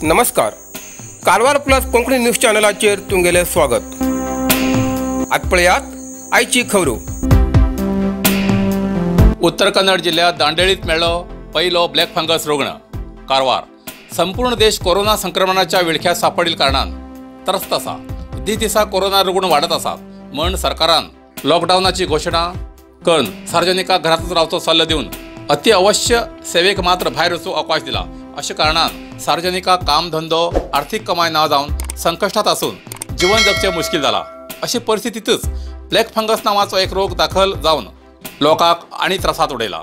नमस्कार. Karwar plus Konkani news चॅनलाचेर तुमगेले स्वागत. आज पळयात आयची खबरो. उत्तर कन्नड जिल्ह्यात दांडेळीत मेळ्ळो पहिलो ब्लॅक फंगस रुग्ण. कारवार. संपूर्ण देश कोरोना संक्रमणाच्या विळख्यात सापडील कारणान त्रस्त आसा. दिसा कोरोना रुग्ण वाडत आसात म्हण सरकारान लॉकडाऊनाची घोषणा करून सार्वजनिकांक घरांतूच रावचो सल्लो दिवन अति अवश्य सेवेक मात्र भायर वचूंक अवकाश दिला. अशा कारणान सार्वजनिकांक काम धंदो आर्थीक कमाय ना जावन संकश्टात आसून जीवन जगचें मुश्कील जाला. अशे परिस्थितीतच ब्लॅक फंगस नावाचो एक रोग दाखल जावन लोकांक आनी त्रासात उडयला.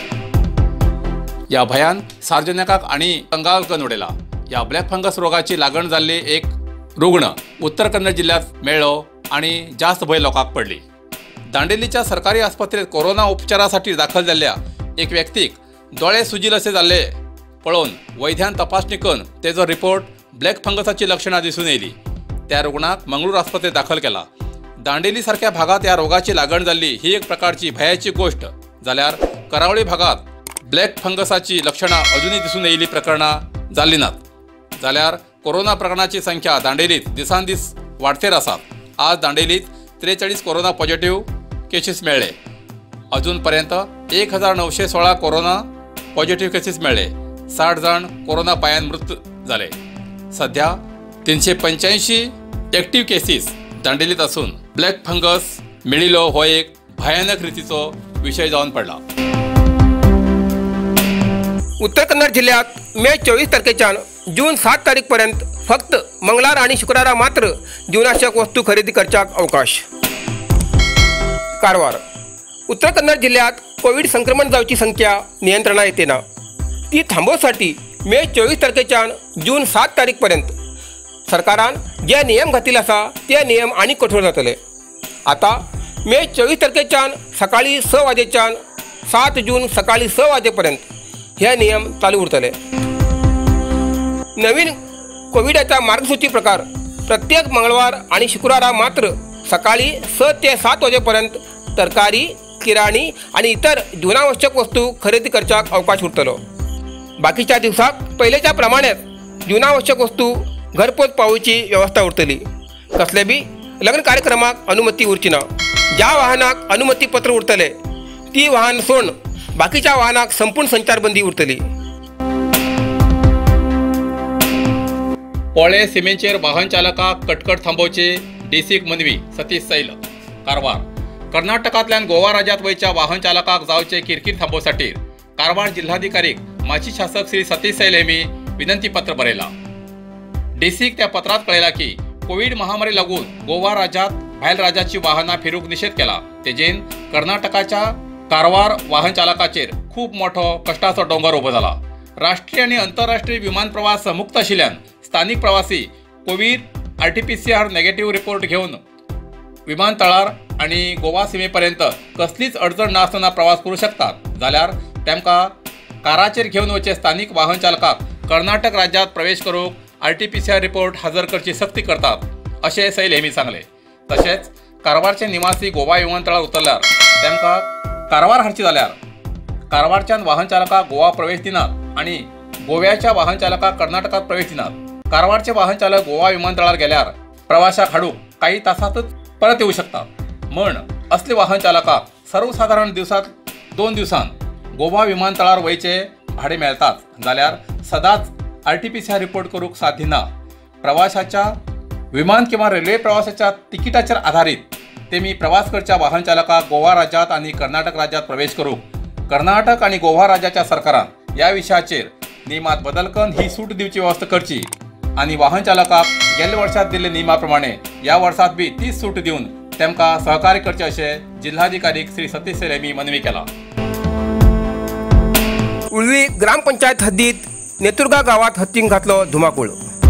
या भयान सार्वजनिकांक आनी कंगाल करून उडयला. या ब्लॅक फंगस रोगाची लागण जाल्ली एक रुग्ण उत्तर कन्नड जिल्ह्यात मेळ्ळो आनी जास्त भंय लोकांक पडली. दांडेलीच्या सरकारी आस्पत्रेत कोरोना उपचारासाठी दाखल जाल्ल्या एक व्यक्तीक दोळे सुजील असे जाल्ले पळोवन वैद्यान तपासणी करून तेजो रिपोर्ट ब्लॅक फंगसाची लक्षणां दिसून येयली. त्या रुग्णाक मंगळूर आस्पत्रेत दाखल केला. दांडेली सारख्या भागात या रोगाची लागण जाल्ली ही एक प्रकारची भयाची गोष्ट जाल्यार करावळी भागात ब्लॅक फंगसाची लक्षणां अजूनही दिसून येयली प्रकरणां जाल्ली नात. जाल्यार कोरोना प्रकरणांची संख्या दांडेलीत दिसान दीस वाडतेर आसात. आज दांडेलीत 43 कोरोना पॉझिटिव्ह केसीस मेळ्ळे. अजून पर्यंत 1916 कोरोना पॉझिटिव्ह केसीस मेळ्ळे. 60 जण कोरोना पायान मृत जाले. सध्या 385 एक्टिव्ह केसीस दांडेलीत असून ब्लॅक फंगस मेळिल्लो हो एक भयानक रितीचो विषय जावन पडला. उत्तर कन्नड जिल्ह्यात मे 24 तारखेच्यान जून 7 तारीख पर्यंत फक्त मंगळार आणि शुक्रारा मात्र जीवनावश्यक वस्तू खरेदी करच्याक अवकाश. कारवार. उत्तर कन्नड जिल्ह्यात कोविड संक्रमण जावची संख्या नियंत्रणा येतेना. ती थांबवसाठी मे 24 तारखेच्यान जून 7 तारीख पर्यंत सरकारान जे नियम घातिले आसा ते नियम आनी कठोर जातले. आता मे 24 तारखेच्यान सकाळी 6 वाजेच्यान 7 जून सकाळी 6 वाजेपर्यंत हे नियम चालू उरतले. नवीन कोविडाच्या मार्गसूची प्रकार प्रत्येक मंगळवार आणि शुक्रवारा मात्र सकाळी 6 ते 7 वाजेपर्यंत तरकारी, किराणी आणि इतर जीवनावश्यक वस्तू खरेदी करच्याक अवकाश उरतलो. बाकीच्या दिवसाक पहिलेच्या प्रमाणेच जीवनावश्यक वस्तू घरपोच पावोवची व्यवस्था उरतली. कसले बी लग्न कार्यक्रमाक अनुमती उरची ना. ज्या वाहनाक अनुमती पत्र उरतले ती वाहन सोडून बाकीच्या वाहनाक संपूर्ण संचारबंदी उरतली. पोळे सीमेचेर वाहन चालकाक कटकट थांबोवचे डीसीक मनवी सतीश सैल. कारवार. कर्नाटकांतल्यान गोवा राज्यांत वयच्या वाहन चालकाक जावचे किरकिर थांबोवसाठी कारवार जिल्हाधिकारीक माजी शासक श्री सतीश सैल हेमी विनंती पत्र बरयला. डीसीक त्या पत्रात कळयला की कोविड महामारी लागून गोवा राज्यांत भायर राज्याची वाहनां फिरूंक निषेध केला. तेजेन कर्नाटकाच्या कारवार वाहन चालकाचेर खूप मोठो कश्टाचो डोंगर उबो जाला. राष्ट्रीय आणि आंतरराष्ट्रीय विमान प्रवास मुक्त आशिल्ल्यान स्थानिक प्रवासी कोविड RT-PCR नेगेटिव्ह रिपोर्ट घेवन विमानतळार आणि गोवा सीमेपर्यंत कसलीच अडचण नासतना प्रवास करू शकतात. जाल्यार तेमकां काराचेर घेवन वचे स्थानिक वाहन चालकाक कर्नाटक राज्यांत प्रवेश करूंक RT-PCR रिपोर्ट हजर करची सक्ती करतात अशें सैल हेमी सांगले. तशेंच कारवारचे निवासी गोवा विमानतळार उतरल्यार तेमकां कारवार हाडची जाल्यार कारवारच्यान वाहन चालकाक गोवा प्रवेश दिनात आणि गोव्याच्या वाहन चालकाक कर्नाटकात प्रवेश दिनात. कारवारचे वाहन चालक गोवा विमानतळार गेल्यार प्रवाशाक हाडूंक काही तासांतच परत येऊ शकतात. म्हण असले वाहन चालकाक सर्वसाधारण दिवसात 2 दिवसान गोवा विमानतळार वयचे भाडे मेळतात. जाल्यार सदांच RT-PCR रिपोर्ट करूंक साध्य ना. प्रवाशाच्या विमान किंवा रेल्वे प्रवासाच्या तिकिटाचेर आधारीत तेमी प्रवास करच्या वाहन चालकाक गोवा राज्यांत आणि कर्नाटक राज्यांत प्रवेश करूंक कर्नाटक आणि गोवा राज्याच्या सरकारान या विशयाचेर नियमात बदल करून ही सूट दिवची व्यवस्था करची आणि वाहन चालकाक गेल्ल्या वर्षात दिल्ले नियमा प्रमाणे या वर्षात बी तीच सूट दिवन तेमकां सहकार्य करचे अशें जिल्हाधिकारी श्री सतीश सैल हेमी मनवी केला. उळवी ग्रामपंचायत हद्दीत नेतुर्गा गावात हत्तींक घातलो धुमाकूळ.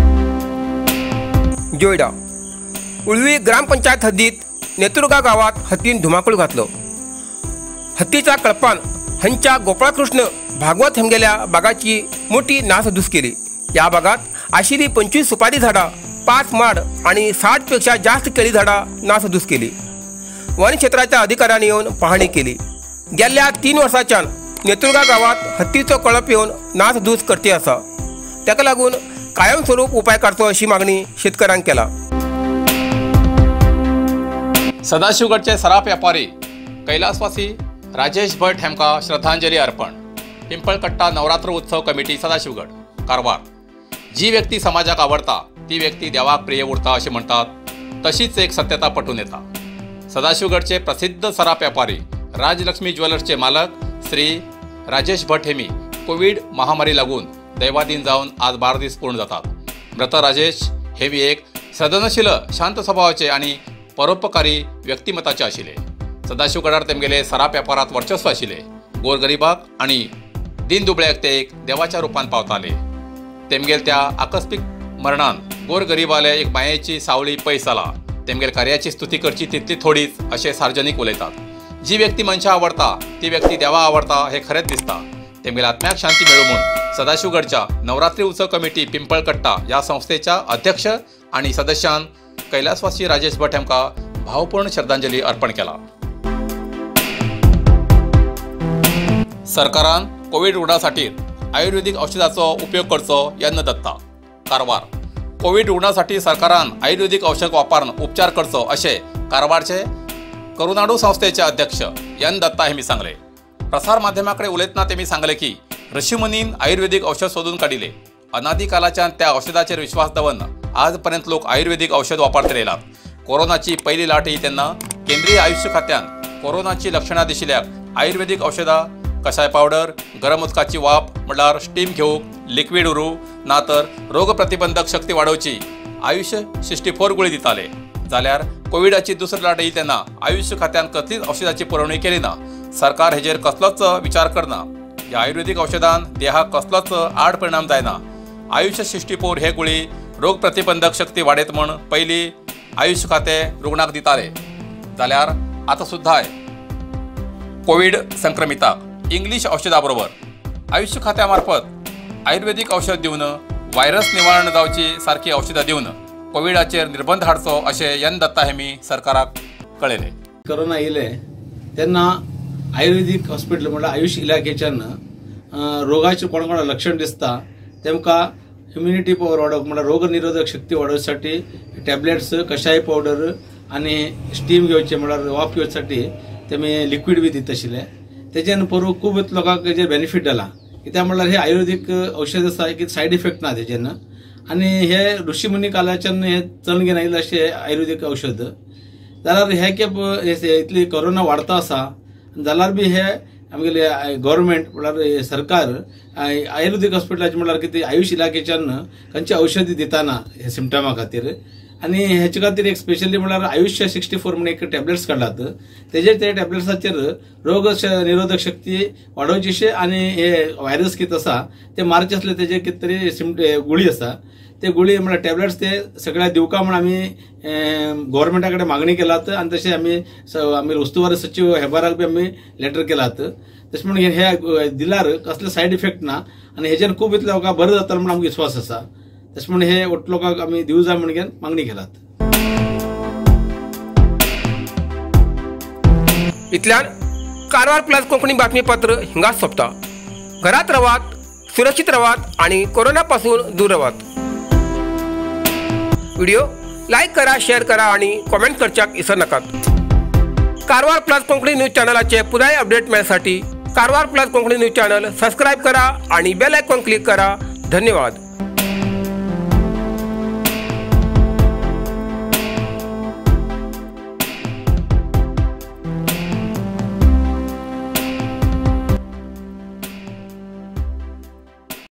जोयडा. उळवी ग्रामपंचायत हद्दीत नेतुर्गा गावात हत्तीन धुमाकूळ घातलो. हत्तीच्या कळपान हंच्या गोपाळकृष्ण भागवत हेमगेल्या बागाची मोठी नासधूस केली. या बागात आशिल्ली 25 सुपारी झाडां, 5 माड आणि 60 पेक्षा जास्त केळी झाडां नासधूस केली. वन क्षेत्राच्या अधिकाऱ्यांनी येऊन पाहणी केली. गेल्या 3 वर्सांच्यान नेतुर्गा गावात हत्तीचो कळप येवन नासधूस करते आसा. ताका लागून कायमस्वरूप उपाय करचो अशी मागणी शेतकऱ्यांक केला। सदाशिवगडचे सराफ व्यापारी कैलासवासी राजेश भट हेमका श्रद्धांजली अर्पण। पिंपळकट्टा नवरात्र उत्सव कमिटी सदाशिवगड कारवार। जी व्यक्ती समाजाक आवडता ती व्यक्ती देवाक प्रिय उरता असे म्हणतात, तशीच एक सत्यता पटून येता। सदाशिवगडचे प्रसिद्ध सराफ व्यापारी राजलक्ष्मी ज्वेलर्सचे मालक श्री राजेश भट हेमी कोविड महामारी लागून दैवाधीन जाऊन आज 12 दीस पूर्ण जातात। मृत राजेश हेमी एक सदनशील शांत स्वभावाचे आणि परोपकारी व्यक्तिमत्वाचे आशिले। सदाशिवगडार तेमगेले सराफ व्यापारात वर्चस्व आशिले। गोरगरिबाक आणि दीनदुबळ्याक ते एक देवाच्या रूपान पावताले। तेमगेल त्या आकस्मिक मरणान गोरगरिबाले एक मायेची सावळी पयस जाला। तेमगेल कार्याची स्तुती करची तितली थोडीच असे सार्वजनिक उलयतात। जी व्यक्ती मनशा आवडता ती व्यक्ती देवा आवडता हे खरेंच दिसता। तेमगेल आत्म्याक शांती मेळो म्हणून सदाशिवगडच्या नवरात्री उत्सव कमिटी पिंपळकट्टा या संस्थेच्या अध्यक्ष आणि सदस्यान कैलासवासी राजेश भट हेमका भावपूर्ण श्रद्धांजली अर्पण केला। सरकारान कोविड रुग्णांसाठी आयुर्वेदिक औषधाचो उपयोग करचो यत्न दत्ता कारवार। कोविड रुग्णांसाठी सरकारान आयुर्वेदिक औषध वापरून उपचार करचो असे कारवारचे करुणाडू संस्थेचे अध्यक्ष यन दत्ता हेमी सांगले। प्रसार माध्यमाकडे उलयतना तेमी सांगले की ऋषीमुनीन आयुर्वेदिक औषध शोधून काढिले। अनादी कालाच्यान त्या औषधाचेर विश्वास दवरन आजपर्यंत लोक आयुर्वेदिक औषध वापरत राहिलात। कोरोनाची पहिली लाट येई तेन्ना केंद्रीय आयुष खात्यान कोरोनाची लक्षणां दिशिल्ल्याक आयुर्वेदिक औषधां, कषाय पावडर, गरम उदकाची वाफ म्हणल्यार स्टीम घेवूंक, लिक्विड उरू ना तर रोग प्रतिबंधक शक्ती वाडोवची आयुष 64 गुळी दिताले। जाल्यार कोविडाची दुसरी लाट येई तेन्ना आयुष खात्यान कसलीच औषधाची पुरवणी केली ना। सरकार हेजेर कसलोच विचार करना। ह्या आयुर्वेदिक औषधान देहाक कसलोच आड परिणाम जायना। आयुष 64 हे गुळी रोग प्रतिबंधक शक्ती वाडयत म्हण पयली आयुष खाते रुग्णाक दिताले। जाल्यार आतां सुद्धा कोविड संक्रमिताक इंग्लिश औषधा बरोबर आयुष खात्या मार्फत आयुर्वेदिक औषध दिवन व्हायरस निवारण जावची सारखी औषधां दिवन कोविडाचेर निर्बंध हाडचो अशें यन दत्ता हेमी सरकाराक कळयले। कोरोना येयले तेन्ना आयुर्वेदिक हॉस्पिटल म्हणल्यार आयुष इलाख्याच्यान रोगाचे कोणा लक्षण दिसता तेमकां इम्युनिटी पॉवर वाडोवप म्हणल्यार रोग निरोधक शक्ती वाडोवसाठी टॅबलेट्स, कषाय पावडर आणि स्टीम घेवचे म्हणल्यार वाफ घेवसाठी तेमी लिक्विड बी दित आशिल्ले। तेच्यान परू खूब लोकांक हेजेर बेनिफीट जाला। कित्याक म्हणल्यार हे आयुर्वेदिक औषध आसा की सायड इफेक्ट ना तेजेन आणि हे ऋषीमुनी कालाच्यान हे चलगेन आयिल्ले अशें आयुर्वेदिक औषध। जाल्यार हे के इतली कोरोना वाडता आसा जाल्यार बी हे आमगेले गव्हर्नमेंट म्हणल्यार सरकार आयुर्वेदिक हॉस्पिटलाचे म्हणल्यार कितें आयुष इलाख्याच्यान खंयची औषधी दिताना हे सिम्टमा खातीर आणि हेचे खातीर एक स्पेशली म्हणल्यार आयुष 64 म्हणून एक टॅबलेट्स काढलात। तेजेर ते टॅबलेट्साचेर रोग निरोधक शक्ती वाडोवची आणि हे व्हायरस कितें आसा ते मारचे असले तेजे कितें तरी गुळी आसा ते गुळी म्हणल्यार टॅबलेट्स ते सगळ्या दिवका म्हणून आमी गव्हर्नमेंटा कडेन मागणी केलात आणि तशें आमी उस्तुवारी सचिव हेबाराक बी आमी लेटर केलात। तशें म्हणून हे दिल्यार कसले सायड इफेक्ट ना आणि हेजेर खूब इतले लोकांक बरें जाता म्हणून आमकां विश्वास आसा। तशें म्हणून हे ओट लोकांक आमी दिवं जाय म्हणून मागणी केलात। इतल्यान कारवार प्लस कोंकणी बातमीपत्र हिंगाच सोंपता। घरात रवात, सुरक्षित रवात आणि कोरोनापासून दूर रवात। व्हिडिओ लाईक करा, शेअर करा आणि कमेंट करच्याक विसरू नकात। कारवार प्लस कोंकणी न्यूज चॅनलाचे पुराय अपडेट मेळसाठी Karwar plus Konkani news channel subscribe करा आणि बेल आयकॉन क्लिक करा। धन्यवाद।